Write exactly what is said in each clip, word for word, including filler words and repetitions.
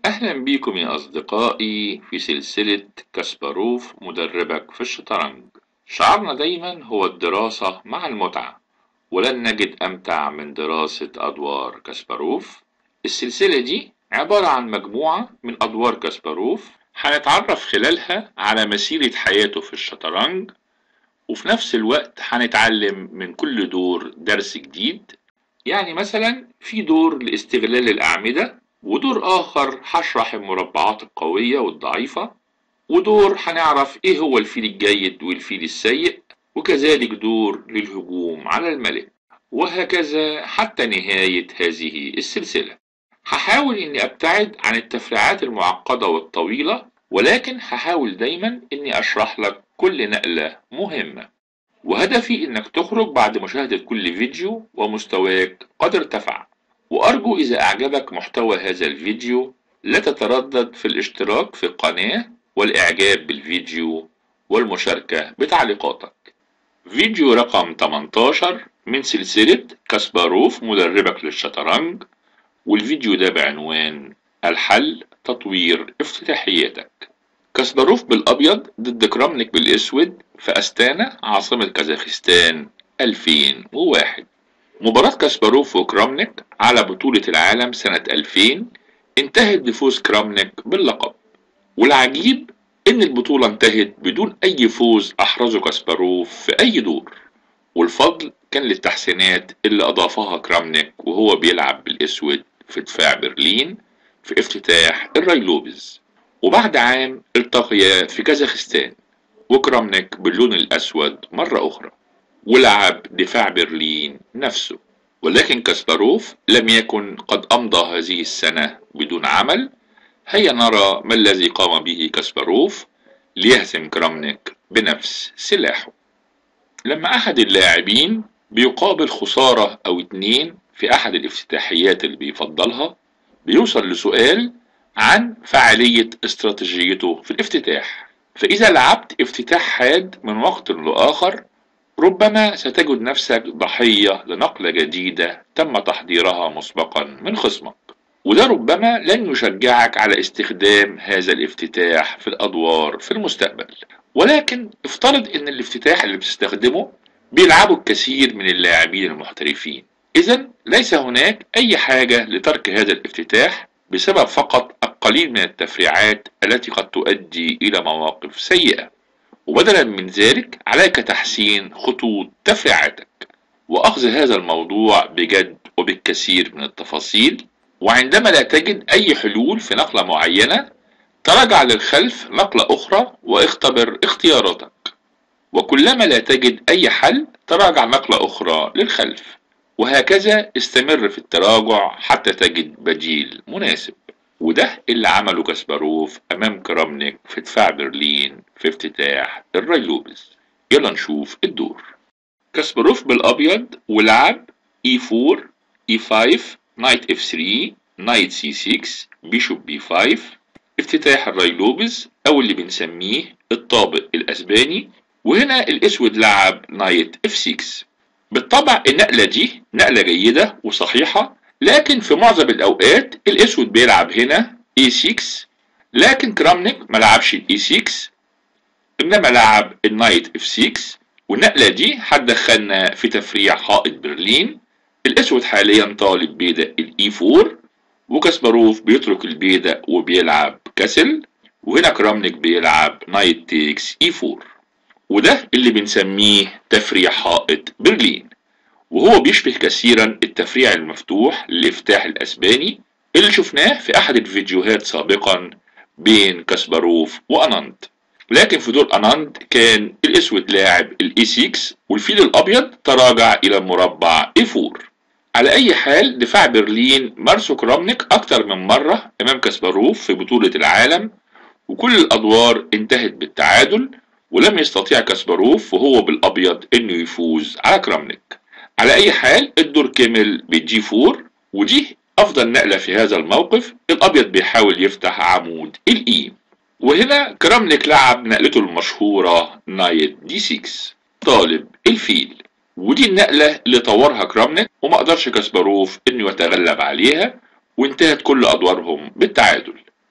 أهلا بيكم يا أصدقائي في سلسلة كاسباروف مدربك في الشطرنج. شعارنا دايما هو الدراسة مع المتعة، ولن نجد أمتع من دراسة أدوار كاسباروف. السلسلة دي عبارة عن مجموعة من أدوار كاسباروف هنتعرف خلالها على مسيرة حياته في الشطرنج، وفي نفس الوقت هنتعلم من كل دور درس جديد. يعني مثلا في دور لاستغلال الأعمدة، ودور آخر هشرح المربعات القوية والضعيفة، ودور هنعرف ايه هو الفيل الجيد والفيل السيء، وكذلك دور للهجوم على الملك، وهكذا حتى نهاية هذه السلسلة. هحاول اني ابتعد عن التفريعات المعقدة والطويلة، ولكن هحاول دايما اني اشرح لك كل نقلة مهمة، وهدفي انك تخرج بعد مشاهدة كل فيديو ومستواك قد ارتفع. وارجو اذا اعجبك محتوى هذا الفيديو لا تتردد في الاشتراك في القناة والاعجاب بالفيديو والمشاركة بتعليقاتك. فيديو رقم تمنتاشر من سلسلة كاسباروف مدربك للشطرنج، والفيديو ده بعنوان الحل تطوير افتتاحياتك. كاسباروف بالابيض ضد كرامنيك بالاسود في استانا عاصمة كازاخستان ألفين وواحد. مباراة كاسباروف وكرامنيك على بطولة العالم سنة ألفين انتهت بفوز كرامنيك باللقب، والعجيب ان البطولة انتهت بدون اي فوز احرزه كاسباروف في اي دور، والفضل كان للتحسينات اللي اضافها كرامنيك وهو بيلعب بالاسود في دفاع برلين في افتتاح الرايلوبز. وبعد عام التقيا في كازاخستان وكرامنيك باللون الأسود مرة أخرى ولعب دفاع برلين نفسه، ولكن كاسباروف لم يكن قد أمضى هذه السنة بدون عمل. هيا نرى ما الذي قام به كاسباروف ليهزم كرامنيك بنفس سلاحه. لما أحد اللاعبين بيقابل خسارة أو اتنين في أحد الافتتاحيات اللي بيفضلها، بيوصل لسؤال عن فعالية استراتيجيته في الافتتاح. فإذا لعبت افتتاح حاد من وقت لآخر، ربما ستجد نفسك ضحية لنقلة جديدة تم تحضيرها مسبقا من خصمك، وده ربما لن يشجعك على استخدام هذا الافتتاح في الأدوار في المستقبل. ولكن افترض ان الافتتاح اللي بتستخدمه بيلعبه الكثير من اللاعبين المحترفين، إذن ليس هناك أي حاجة لترك هذا الافتتاح بسبب فقط القليل من التفريعات التي قد تؤدي إلى مواقف سيئة. وبدلا من ذلك عليك تحسين خطوط تفريعاتك وأخذ هذا الموضوع بجد وبالكثير من التفاصيل. وعندما لا تجد أي حلول في نقلة معينة، تراجع للخلف نقلة أخرى واختبر اختياراتك، وكلما لا تجد أي حل تراجع نقلة أخرى للخلف، وهكذا استمر في التراجع حتى تجد بديل مناسب. وده اللي عمله كاسباروف أمام كرامنيك في دفاع برلين في افتتاح الرايلوبز. يلا نشوف الدور. كاسباروف بالأبيض ولعب إي فور إي فايف نايت إف ثري نايت سي سيكس بيشوب بي فايف، افتتاح الرايلوبز أو اللي بنسميه الطابق الأسباني. وهنا الأسود لعب نايت إف سيكس. بالطبع النقلة دي نقلة جيدة وصحيحة، لكن في معظم الأوقات الأسود بيلعب هنا إي سيكس، لكن كرامنيك ما لعبش الإي سيكس إنما لعب النايت إف سيكس. والنقلة دي هتدخلنا في تفريع حائط برلين. الأسود حاليا طالب بيدق الإي فور، وكاسباروف بيترك البيدق وبيلعب كسل، وهنا كرامنيك بيلعب نايت تيكس إي فور، وده اللي بنسميه تفريع حائط برلين، وهو بيشبه كثيرا التفريع المفتوح للافتتاح الاسباني اللي شفناه في احد الفيديوهات سابقا بين كاسباروف واناند. لكن في دور اناند كان الاسود لاعب الاي سيكس والفيل الابيض تراجع الى المربع اي فور. على اي حال دفاع برلين مارسو كرامنيك اكتر من مرة امام كاسباروف في بطولة العالم، وكل الادوار انتهت بالتعادل، ولم يستطيع كاسباروف وهو بالابيض انه يفوز على كرامنيك. على اي حال الدور كمل بالجي فور، ودي افضل نقلة في هذا الموقف. الابيض بيحاول يفتح عمود الاي، وهنا كرامنيك لعب نقلته المشهورة نايت دي سيكس طالب الفيل، ودي النقلة اللي طورها كرامنيك وما قدرش كاسباروف انه يتغلب عليها، وانتهت كل ادوارهم بالتعادل.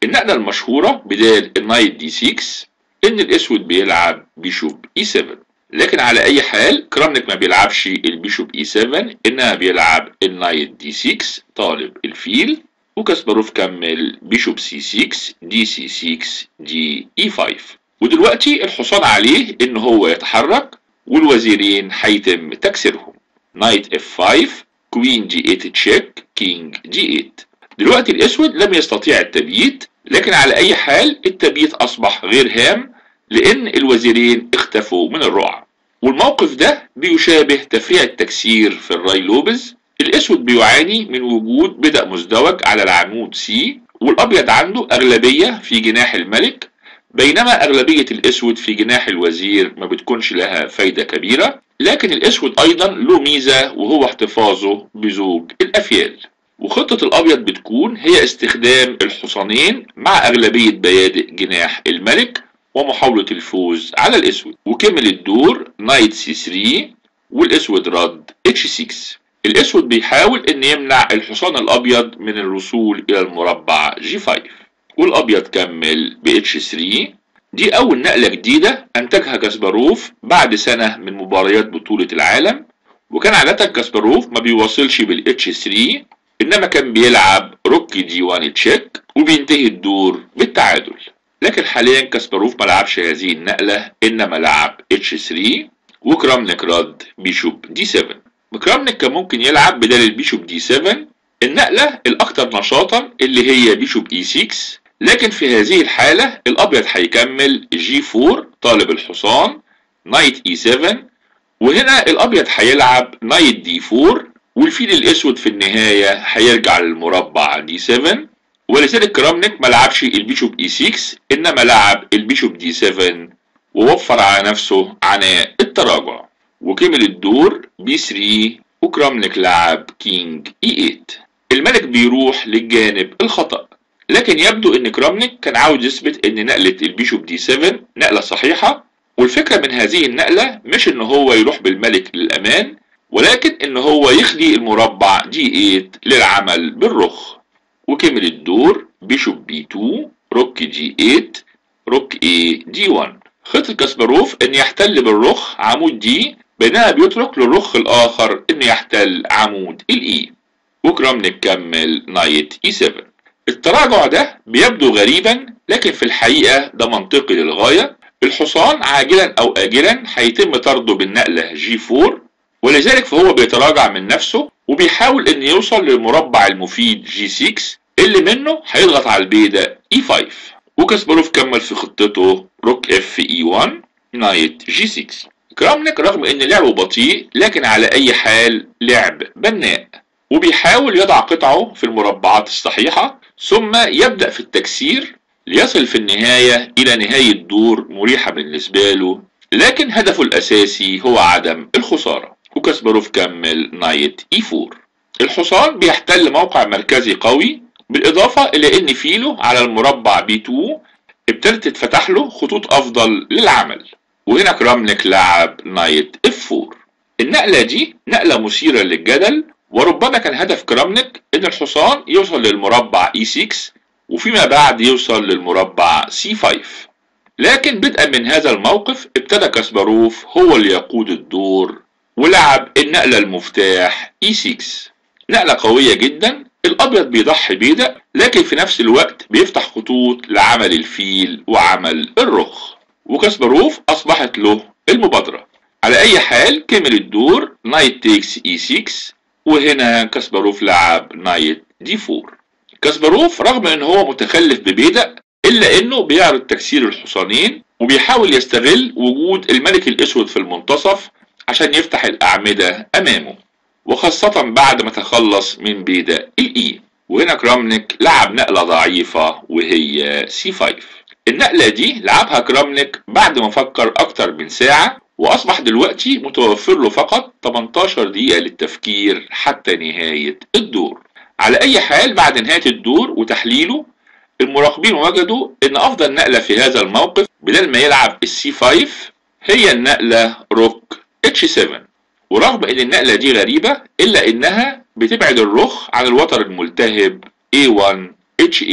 النقلة المشهورة بدال النايت دي ستة ان الاسود بيلعب بيشوب اي سبعة، لكن على اي حال كرامنيك ما بيلعبش البيشوب اي سبعة، انما بيلعب النايت دي ستة طالب الفيل، وكاسباروف كمل بيشوب سي ستة دي سي ستة دي اي خمسة. ودلوقتي الحصان عليه ان هو يتحرك والوزيرين هيتم تكسيرهم. نايت اف خمسة، كوين جي تمانية تشيك، كينج جي تمانية. دلوقتي الاسود لم يستطيع التبييت، لكن على اي حال التبييت اصبح غير هام لان الوزيرين اختفوا من الرقعة. والموقف ده بيشابه تفريع التكسير في الراي لوبز. الاسود بيعاني من وجود بدء مزدوج على العمود سي، والابيض عنده اغلبية في جناح الملك، بينما اغلبية الاسود في جناح الوزير ما بتكونش لها فايدة كبيرة. لكن الاسود ايضا له ميزة وهو احتفاظه بزوج الافيال. وخطة الابيض بتكون هي استخدام الحصانين مع اغلبية بيادق جناح الملك ومحاولة الفوز على الاسود. وكمل الدور نايت سي ثلاثة والاسود رد اتش ستة. الاسود بيحاول ان يمنع الحصان الابيض من الوصول الى المربع جي خمسة، والابيض كمل ب اتش ثلاثة. دي اول نقلة جديدة انتجها كاسباروف بعد سنة من مباريات بطولة العالم. وكان عادة كاسباروف ما بيواصلش بالاتش ثلاثة، انما كان بيلعب روك جي واحد تشيك وبينتهي الدور بالتعادل. لكن حاليا كاسباروف ما لعبش هذه النقلة، انما لعب اتش ثلاثة وكرامنيك رد بيشوب دي سبعة. كرامنيك كان ممكن يلعب بدل البيشوب دي سبعة النقلة الاكثر نشاطا اللي هي بيشوب اي ستة، لكن في هذه الحالة الابيض هيكمل جي أربعة طالب الحصان نايت اي سبعة، وهنا الابيض هيلعب نايت دي أربعة، والفيل الاسود في النهاية هيرجع للمربع دي سبعة. ولذلك كرامنيك ما لعبش البيشوب اي ستة، انما لعب البيشوب دي سبعة ووفر على نفسه عناء التراجع. وكمل الدور بي ثلاثة وكرامنيك لعب كينج اي ثمانية. الملك بيروح للجانب الخطأ، لكن يبدو ان كرامنيك كان عاوز يثبت ان نقلة البيشوب دي سبعة نقلة صحيحة. والفكرة من هذه النقلة مش ان هو يروح بالملك للامان، ولكن ان هو يخلي المربع دي ثمانية للعمل بالرخ. وكمل الدور بيشوب بي اتنين روك جي ثمانية روك اي دي واحد. خطة كاسباروف ان يحتل بالرخ عمود دي، بينما بيترك للرخ الاخر ان يحتل عمود الاي. وكرامنيك كمل نايت اي سبعة. التراجع ده بيبدو غريبا، لكن في الحقيقة ده منطقي للغاية. الحصان عاجلا او اجلا هيتم طرده بالنقلة جي أربعة، ولذلك فهو بيتراجع من نفسه وبيحاول ان يوصل للمربع المفيد جي ستة اللي منه هيضغط على البيدق اي خمسة. وكاسباروف كمل في خطته روك اف اي واحد نايت جي ستة. كرامنيك رغم ان لعبه بطيء لكن على اي حال لعب بناء، وبيحاول يضع قطعه في المربعات الصحيحة ثم يبدأ في التكسير ليصل في النهاية الى نهاية دور مريحة بالنسبة له، لكن هدفه الاساسي هو عدم الخسارة. وكاسباروف كمل نايت اي أربعة. الحصان بيحتل موقع مركزي قوي، بالاضافة الى ان فيله على المربع بي اتنين ابتدت تتفتح له خطوط افضل للعمل. وهنا كرامنيك لعب نايت اف أربعة. النقلة دي نقلة مثيرة للجدل، وربما كان هدف كرامنيك ان الحصان يوصل للمربع اي ستة وفيما بعد يوصل للمربع سي خمسة. لكن بدءا من هذا الموقف ابتدى كاسباروف هو اللي يقود الدور ولعب النقلة المفتاح اي ستة. نقلة قوية جدا، الابيض بيضحي بيدق لكن في نفس الوقت بيفتح خطوط لعمل الفيل وعمل الرخ، وكاسباروف اصبحت له المبادرة. على اي حال كمل الدور نايت تيكس اي ستة، وهنا كاسباروف لعب نايت دي أربعة. كاسباروف رغم ان هو متخلف ببيدق الا انه بيعرض تكسير الحصانين وبيحاول يستغل وجود الملك الاسود في المنتصف عشان يفتح الاعمدة امامه، وخاصة بعد ما تخلص من بيدق الاي. وهنا كرامنيك لعب نقلة ضعيفة وهي سي خمسة. النقلة دي لعبها كرامنيك بعد ما فكر اكتر من ساعة، واصبح دلوقتي متوفر له فقط تمنتاشر دقيقة للتفكير حتى نهاية الدور. على اي حال بعد نهاية الدور وتحليله المراقبين وجدوا ان افضل نقلة في هذا الموقف بدل ما يلعب السي خمسة هي النقلة روك اتش سبعة. ورغم ان النقلة دي غريبة الا انها بتبعد الرخ عن الوتر الملتهب اي واحد اتش ثمانية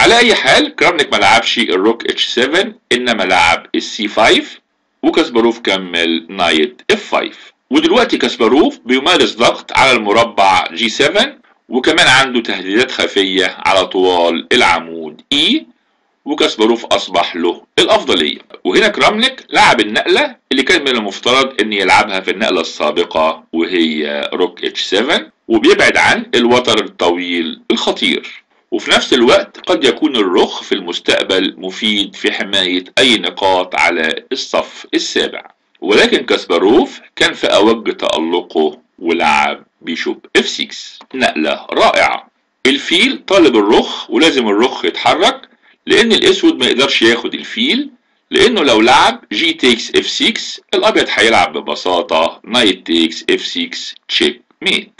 على اي حال كرامنيك ما لعبش الروك اتش سبعة انما لعب السي خمسة، وكاسباروف كمل نايت اف خمسة. ودلوقتي كاسباروف بيمارس ضغط على المربع جي سبعة، وكمان عنده تهديدات خفية على طوال العمود اي، وكاسباروف اصبح له الافضلية. وهنا كرامنيك لعب النقلة اللي كان من المفترض ان يلعبها في النقلة السابقة وهي روك اتش سبعة، وبيبعد عن الوتر الطويل الخطير. وفي نفس الوقت قد يكون الرخ في المستقبل مفيد في حماية اي نقاط على الصف السابع. ولكن كاسباروف كان في اوج تألقه ولعب بيشوب اف ستة، نقلة رائعة. الفيل طالب الرخ ولازم الرخ يتحرك لان الاسود ما يقدرش ياخد الفيل، لانه لو لعب جي تيكس اف ستة الابيض هيلعب ببساطة نايت تيكس اف ستة تشيك ميت،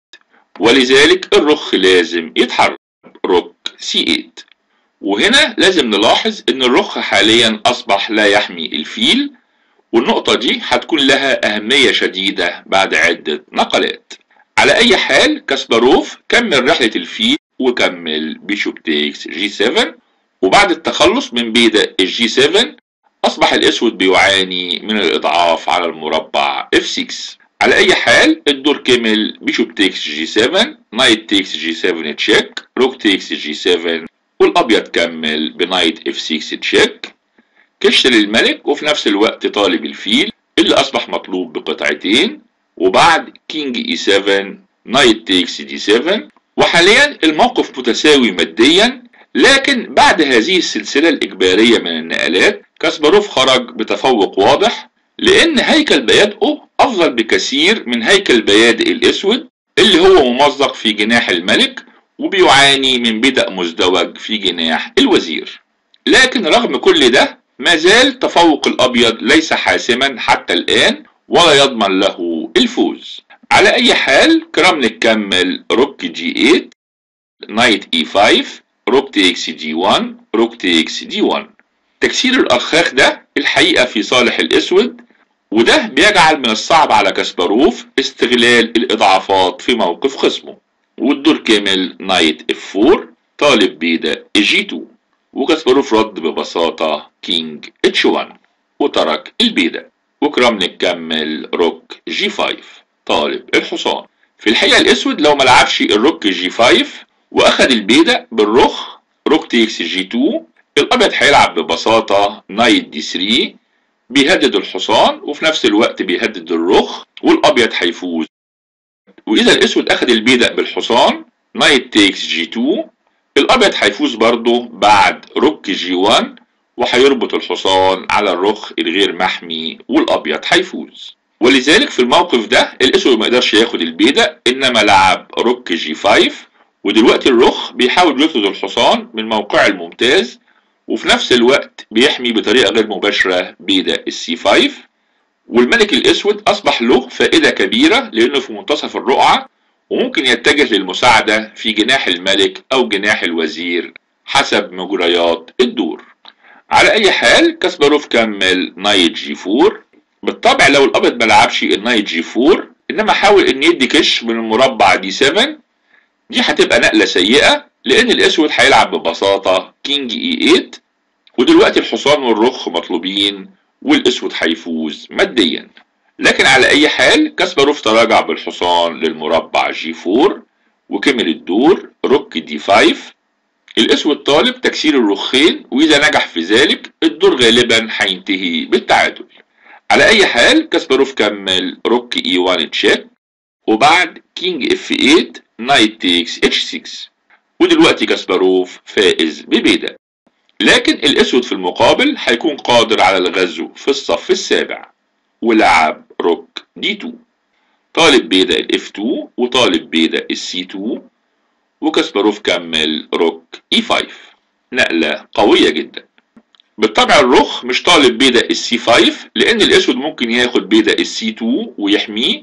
ولذلك الرخ لازم يتحرك روك سي ثمانية. وهنا لازم نلاحظ ان الرخ حاليا اصبح لا يحمي الفيل، والنقطة دي هتكون لها اهمية شديدة بعد عدة نقلات. على اي حال كاسباروف كمل رحلة الفيل وكمل بيشوب تيكس جي سبعة، وبعد التخلص من بيدق الجي سبعة اصبح الاسود بيعاني من الاضعاف على المربع اف ستة. على اي حال الدور كمل بيشوب تيكس جي سبعة، نايت تيكس جي سبعة تشيك، روك تيكس جي سبعة، والابيض كمل بنايت اف ستة تشيك، كش للملك وفي نفس الوقت طالب الفيل اللي اصبح مطلوب بقطعتين. وبعد كينج اي سبعة نايت تيكس دي سبعة، وحاليا الموقف متساوي ماديا. لكن بعد هذه السلسلة الإجبارية من النقلات كاسباروف خرج بتفوق واضح، لأن هيكل بيادقه أفضل بكثير من هيكل بيادق الأسود اللي هو ممزق في جناح الملك وبيعاني من بدء مزدوج في جناح الوزير. لكن رغم كل ده ما زال تفوق الأبيض ليس حاسما حتى الآن ولا يضمن له الفوز. على أي حال كرامنيك كمل روك جي ثمانية، نايت اي خمسة، روك تيكس جي واحد، روك تيكس دي واحد. تكسير الارخاخ ده الحقيقة في صالح الاسود، وده بيجعل من الصعب على كاسباروف استغلال الاضعافات في موقف خصمه. والدور كمل نايت اف أربعة، طالب بيدق جي اتنين، وكاسباروف رد ببساطة كينج اتش واحد وترك البيدق. وكرامنيك كمل روك جي خمسة، طالب الحصان. في الحقيقة الاسود لو ملعبش الروك جي خمسة واخد البيدق بالرخ روك تيكس جي اتنين، الابيض هيلعب ببساطة نايت دي ثلاثة بيهدد الحصان وفي نفس الوقت بيهدد الرخ، والابيض هيفوز. واذا الاسود اخد البيدق بالحصان نايت تيكس جي اتنين، الابيض هيفوز برضه بعد روك جي واحد وهيربط الحصان على الرخ الغير محمي والابيض هيفوز. ولذلك في الموقف ده الاسود ما يقدرش ياخد البيدق انما لعب روك جي خمسة، ودلوقتي الرخ بيحاول يطرد الحصان من موقعه الممتاز وفي نفس الوقت بيحمي بطريقة غير مباشرة بيدق السي خمسة. والملك الاسود اصبح له فائدة كبيرة لانه في منتصف الرقعة وممكن يتجه للمساعدة في جناح الملك او جناح الوزير حسب مجريات الدور. على اي حال كاسباروف كمل نايت جي أربعة. بالطبع لو الابيض ملعبش النايت جي أربعة انما حاول ان يدي كش من المربع دي سبعة، دي هتبقى نقلة سيئة لان الاسود هيلعب ببساطة كينج اي ثمانية، ودلوقتي الحصان والرخ مطلوبين والاسود هيفوز ماديا. لكن على اي حال كاسباروف تراجع بالحصان للمربع جي أربعة وكمل الدور روك دي خمسة. الاسود طالب تكسير الرخين واذا نجح في ذلك الدور غالبا هينتهي بالتعادل. على اي حال كاسباروف كمل روك اي واحد تشيك، وبعد كينج اف ثمانية نايت تيكس اتش ستة، ودلوقتي كاسباروف فائز ببيدق. لكن الاسود في المقابل هيكون قادر على الغزو في الصف السابع ولعب روك دي اتنين، طالب بيدق الاف اتنين وطالب بيدق السي اتنين، وكاسباروف كمل روك اي خمسة، نقلة قوية جدا. بالطبع الرخ مش طالب بيدق السي خمسة لان الاسود ممكن ياخد بيدق السي اتنين ويحميه،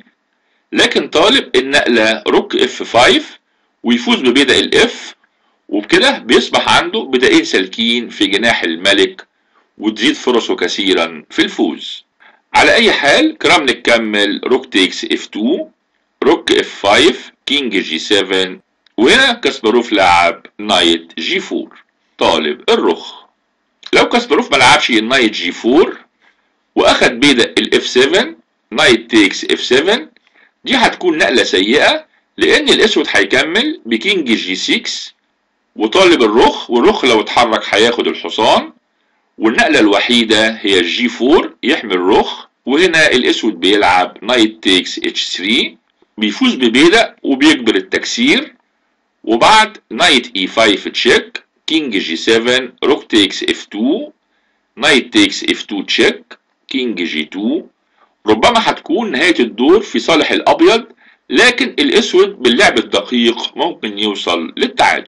لكن طالب النقلة روك اف خمسة ويفوز ببيدق الاف، وبكده بيصبح عنده بدقين سالكين في جناح الملك وتزيد فرصه كثيرا في الفوز. على اي حال كرامنيك كمل روك تيكس اف اتنين، روك اف خمسة، كينج جي سبعة، وهنا كاسباروف لعب نايت جي أربعة. طالب الرخ. لو كاسباروف ملعبش النايت جي فور واخد بيدق الاف سبعة، نايت تيكس اف سبعة، دي هتكون نقلة سيئة لان الاسود هيكمل بكينج جي ستة وطالب الرخ، والرخ لو اتحرك هياخد الحصان، والنقلة الوحيدة هي الجي فور يحمي الرخ. وهنا الاسود بيلعب نايت تيكس اتش ثري، بيفوز ببيدق وبيجبر التكسير، وبعد نايت اي خمسة تشيك، كينج جي سبعة، روك تيكس اف تو، نايت تيكس اف تو تشيك، كينج جي تو. ربما هتكون نهاية الدور في صالح الابيض، لكن الاسود باللعب الدقيق ممكن يوصل للتعادل،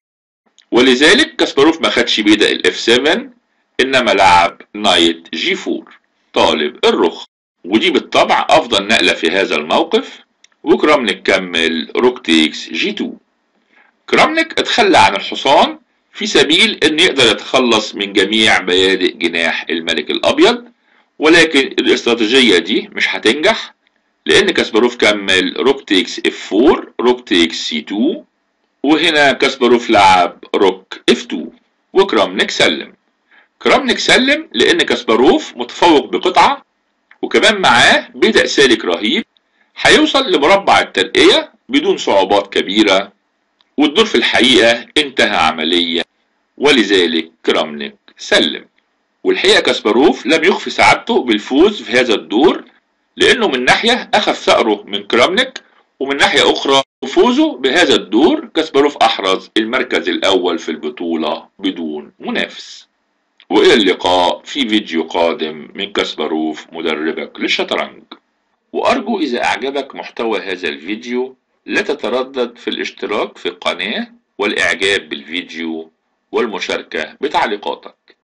ولذلك كاسباروف ما خدش بيدق الاف سبعة انما لعب نايت جي فور طالب الرخ، ودي بالطبع افضل نقلة في هذا الموقف. وكرامنيك كمل روك تيكس جي تو. كرامنيك اتخلى عن الحصان في سبيل ان يقدر يتخلص من جميع بيادق جناح الملك الابيض، ولكن الاستراتيجية دي مش هتنجح لان كاسباروف كمل روك تيكس اف فور، روك تيكس سي تو، وهنا كاسباروف لعب روك اف تو وكرامنيك سلم. كرامنيك سلم لان كاسباروف متفوق بقطعة، وكمان معاه بيدق سالك رهيب هيوصل لمربع الترقية بدون صعوبات كبيرة، والدور في الحقيقة انتهى عمليا، ولذلك كرامنيك سلم. والحقيقة كاسباروف لم يخفي سعادته بالفوز في هذا الدور، لانه من ناحية اخذ ثأره من كرامنيك، ومن ناحية اخرى بفوزه بهذا الدور كاسباروف احرز المركز الاول في البطولة بدون منافس. والى اللقاء في فيديو قادم من كاسباروف مدربك للشطرنج. وارجو اذا اعجبك محتوى هذا الفيديو لا تتردد في الاشتراك في القناة والاعجاب بالفيديو والمشاركة بتعليقاتك.